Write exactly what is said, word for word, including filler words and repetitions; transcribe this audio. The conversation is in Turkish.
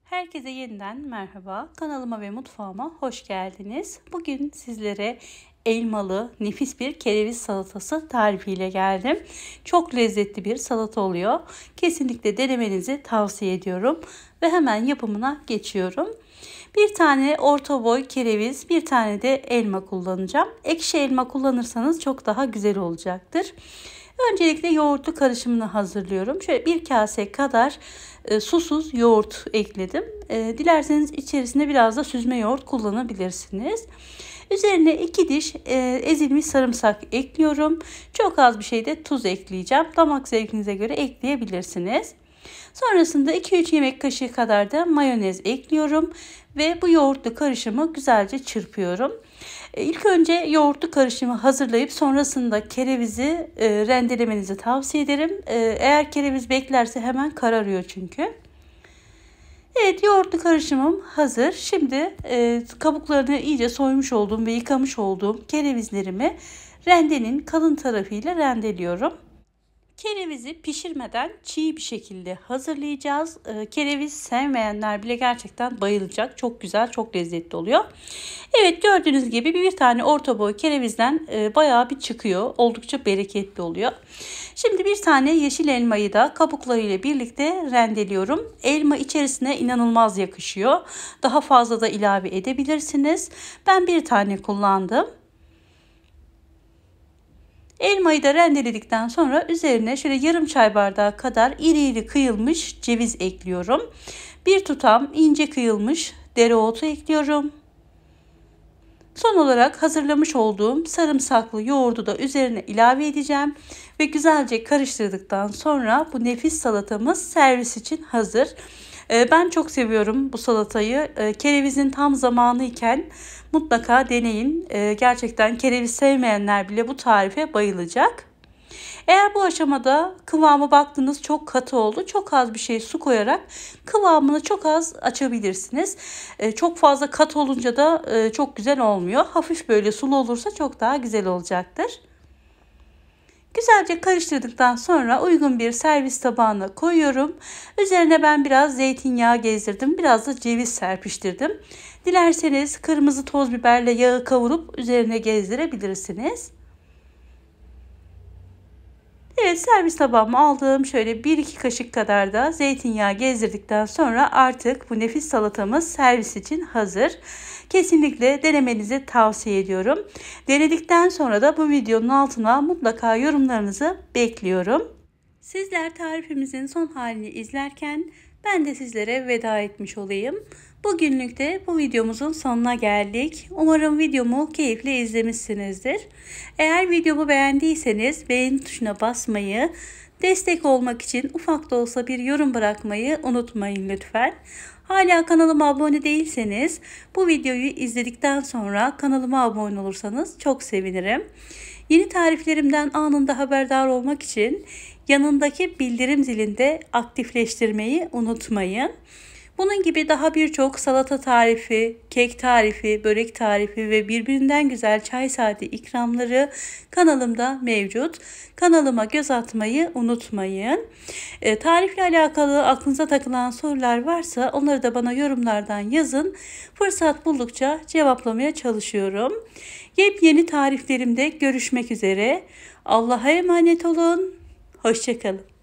Herkese yeniden merhaba. Kanalıma ve mutfağıma hoş geldiniz. Bugün sizlere elmalı nefis bir kereviz salatası tarifiyle geldim. Çok lezzetli bir salata oluyor. Kesinlikle denemenizi tavsiye ediyorum. Ve hemen yapımına geçiyorum. Bir tane orta boy kereviz, bir tane de elma kullanacağım. Ekşi elma kullanırsanız çok daha güzel olacaktır. Öncelikle yoğurtlu karışımını hazırlıyorum. Şöyle bir kase kadar e, susuz yoğurt ekledim. E, dilerseniz içerisine biraz da süzme yoğurt kullanabilirsiniz. Üzerine iki diş e, ezilmiş sarımsak ekliyorum. Çok az bir şey de tuz ekleyeceğim. Damak zevkinize göre ekleyebilirsiniz. Sonrasında iki üç yemek kaşığı kadar da mayonez ekliyorum ve bu yoğurtlu karışımı güzelce çırpıyorum. İlk önce yoğurtlu karışımı hazırlayıp sonrasında kerevizi e, rendelemenizi tavsiye ederim. E, eğer kereviz beklerse hemen kararıyor çünkü. Evet, yoğurtlu karışımım hazır. Şimdi e, kabuklarını iyice soymuş olduğum ve yıkamış olduğum kerevizlerimi rendenin kalın tarafıyla rendeliyorum. Kerevizi pişirmeden çiğ bir şekilde hazırlayacağız. Kereviz sevmeyenler bile gerçekten bayılacak. Çok güzel, çok lezzetli oluyor. Evet, gördüğünüz gibi bir tane orta boy kerevizden bayağı bir çıkıyor. Oldukça bereketli oluyor. Şimdi bir tane yeşil elmayı da kabuklarıyla birlikte rendeliyorum. Elma içerisine inanılmaz yakışıyor. Daha fazla da ilave edebilirsiniz. Ben bir tane kullandım. Elmayı da rendeledikten sonra üzerine şöyle yarım çay bardağı kadar iri iri kıyılmış ceviz ekliyorum. Bir tutam ince kıyılmış dereotu ekliyorum. Son olarak hazırlamış olduğum sarımsaklı yoğurdu da üzerine ilave edeceğim. Ve güzelce karıştırdıktan sonra bu nefis salatamız servis için hazır. Ben çok seviyorum bu salatayı. Kerevizin tam zamanı iken mutlaka deneyin. Gerçekten kereviz sevmeyenler bile bu tarife bayılacak. Eğer bu aşamada kıvamı baktınız çok katı oldu, çok az bir şey su koyarak kıvamını çok az açabilirsiniz. Çok fazla katı olunca da çok güzel olmuyor. Hafif böyle sulu olursa çok daha güzel olacaktır. Güzelce karıştırdıktan sonra uygun bir servis tabağına koyuyorum. Üzerine ben biraz zeytinyağı gezdirdim. Biraz da ceviz serpiştirdim. Dilerseniz kırmızı toz biberle yağı kavurup üzerine gezdirebilirsiniz. Evet, servis tabağıma aldığım şöyle bir iki kaşık kadar da zeytinyağı gezdirdikten sonra artık bu nefis salatamız servis için hazır. Kesinlikle denemenizi tavsiye ediyorum. Denedikten sonra da bu videonun altına mutlaka yorumlarınızı bekliyorum. Sizler tarifimizin son halini izlerken ben de sizlere veda etmiş olayım. Bugünlük de bu videomuzun sonuna geldik. Umarım videomu keyifle izlemişsinizdir. Eğer videomu beğendiyseniz beğeni tuşuna basmayı, destek olmak için ufak da olsa bir yorum bırakmayı unutmayın lütfen. Hala kanalıma abone değilseniz bu videoyu izledikten sonra kanalıma abone olursanız çok sevinirim. Yeni tariflerimden anında haberdar olmak için yanındaki bildirim zilinde aktifleştirmeyi unutmayın. Bunun gibi daha birçok salata tarifi, kek tarifi, börek tarifi ve birbirinden güzel çay saati ikramları kanalımda mevcut. Kanalıma göz atmayı unutmayın. E, tarifle alakalı aklınıza takılan sorular varsa onları da bana yorumlardan yazın. Fırsat buldukça cevaplamaya çalışıyorum. Yepyeni tariflerimde görüşmek üzere. Allah'a emanet olun. Hoşça kalın.